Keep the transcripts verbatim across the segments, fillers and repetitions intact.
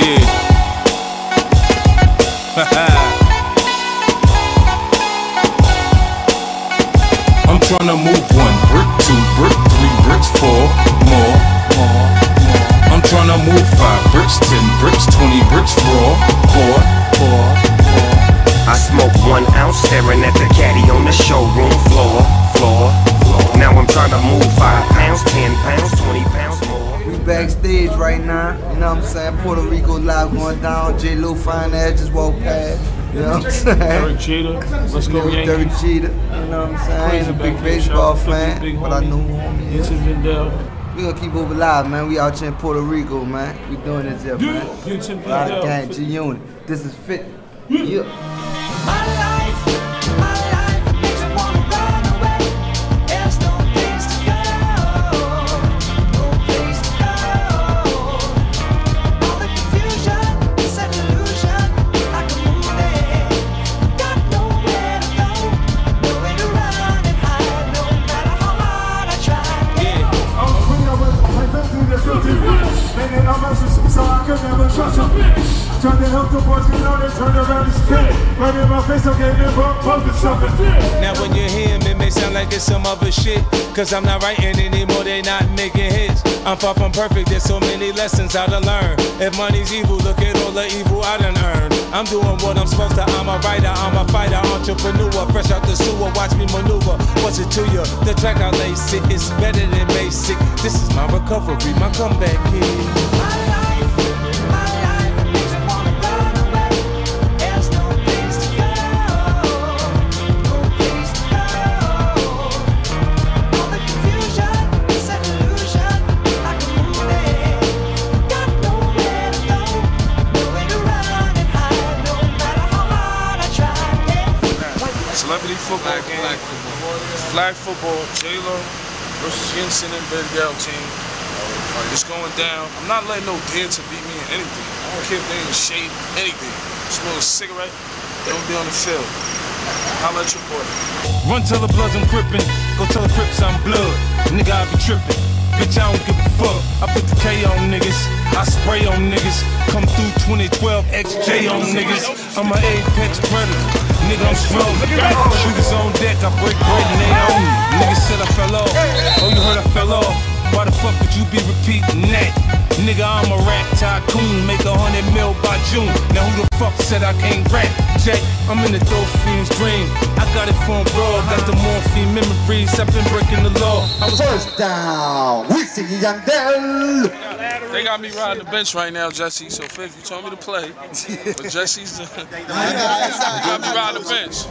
Yeah. I'm tryna move one brick, two brick, three bricks, four more, more, more. I'm tryna move five bricks, ten bricks, twenty bricks, raw, four, four, four. I smoke one ounce, staring at the caddy on the showroom floor, floor, floor. Now I'm tryna move five pounds, ten pounds, twenty pounds more. We backstage right now, you know what I'm saying? Puerto Rico live going down. J-Lo fine ass just walked past. You know what I'm saying? Derek Jeter, let's go Yankees. Derek Jeter, you know what I'm saying? I ain't a big baseball fan, but I know who homie is. Yandel. We gonna keep over live, man. We out here in Puerto Rico, man. We doing this here, man. A lot of gang, G-Unit. This is fit. Yeah. My life, my life makes me wanna run away. There's no place to go, no place to go. All the confusion, it's an illusion, like a movie. Got nowhere to go, nowhere to run and hide, no matter how hard I try. Yeah. I'm free, I was I through the filthy rich. Man, I'm a so I could never trust a bitch. Trying to help the boys get on it, turn around and spit. Right in my face, I'm getting up, bumping something. Now when you hear him, it may sound like it's some other shit. Cause I'm not writing anymore, they not making hits. I'm far from perfect, there's so many lessons I done learn. If money's evil, look at all the evil I done earned. I'm doing what I'm supposed to, I'm a writer, I'm a fighter, entrepreneur. Fresh out the sewer, watch me maneuver. What's it to you? The track I lace it, it's better than basic. This is my recovery, my comeback kid. Celebrity football game, flag football, flag football, J-Lo versus Wisin and Yandel team. It's going down. I'm not letting no dancer beat me in anything. I don't care if they in shape, anything. Smoke a cigarette, they don't be on the field. Holla at your boy. Run till the bloods I'm crippin', go tell the Crips I'm blood. Nigga, I be trippin'. Bitch, I don't give a fuck. I put the K on niggas, I spray on niggas. Come through twenty twelve X J on niggas. I'm an apex predator. Nigga, I'm strong. Shooters on deck, I break bread and they own me. Niggas said I fell off. Oh, you heard I fell off. Why the fuck would you be repeating that? Nigga, I'm a rap tycoon. Make a hundred mil by June. Now who the fuck said I can't rap? Jay, I'm in the dope fiend's dream. I got it from raw. Got the morphine memories. I've been breaking the law. I was first down. Wisin and Yandel. They got me riding the bench right now, Jesse. So Fifth, you told me to play, but Jesse's the, they got me riding the bench.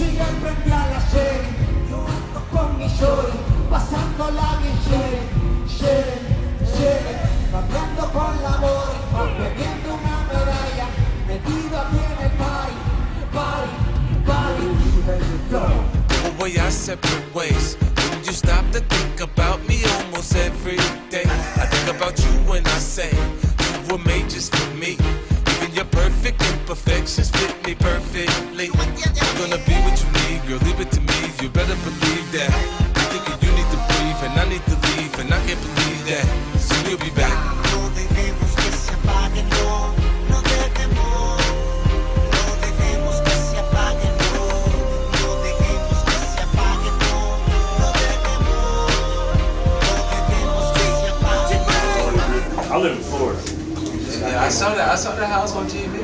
Well, we are separate ways. Wouldn't you stop to think about me almost every day? I think about you when I say you were made just for me. Even your perfect imperfections fit me perfectly. I'm gonna be what you need, girl, leave it to me. You better believe that. I think you need to breathe and I need to leave, and I can't believe that. Soon you'll be back. No debemos que se apague, no, no debemos. No debemos que se apague, no, no debemos que se apague, no, no debemos. No debemos que se apague. I live in Florida. Yeah, I saw that. I saw that house on T V.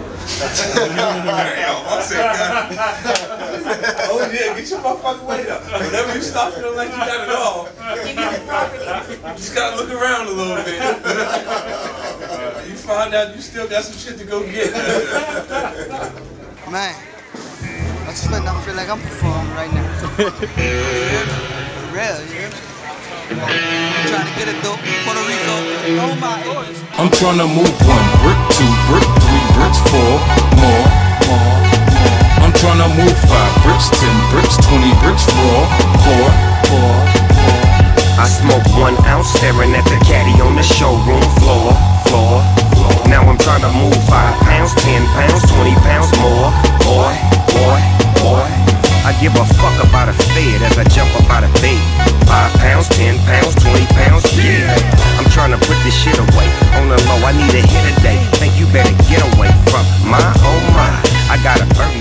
Oh yeah, get your motherfucking weight up. Whenever you stop feeling like you got it all, you just gotta look around a little bit. You find out you still got some shit to go get. Man, I just feel, I feel like I'm performing right now. Real, yeah. I'm trying to get it though, Puerto Rico. Oh my. I'm trying to move one brick, two brick, three bricks, four more, more, more. I'm trying to move five bricks, ten bricks, twenty bricks, raw, four, four, four. I smoke one ounce, staring at the caddy on the showroom floor, floor, floor. Now I'm trying to move five pounds, ten pounds, twenty pounds more. Boy, boy, boy. I give a fuck about a fed as I jump up out of bed. Five pounds, ten pounds, twenty pounds, yeah. I'm trying to put this shit away. On the low, I need a hit a day. Think you better My, oh my, I got a birdie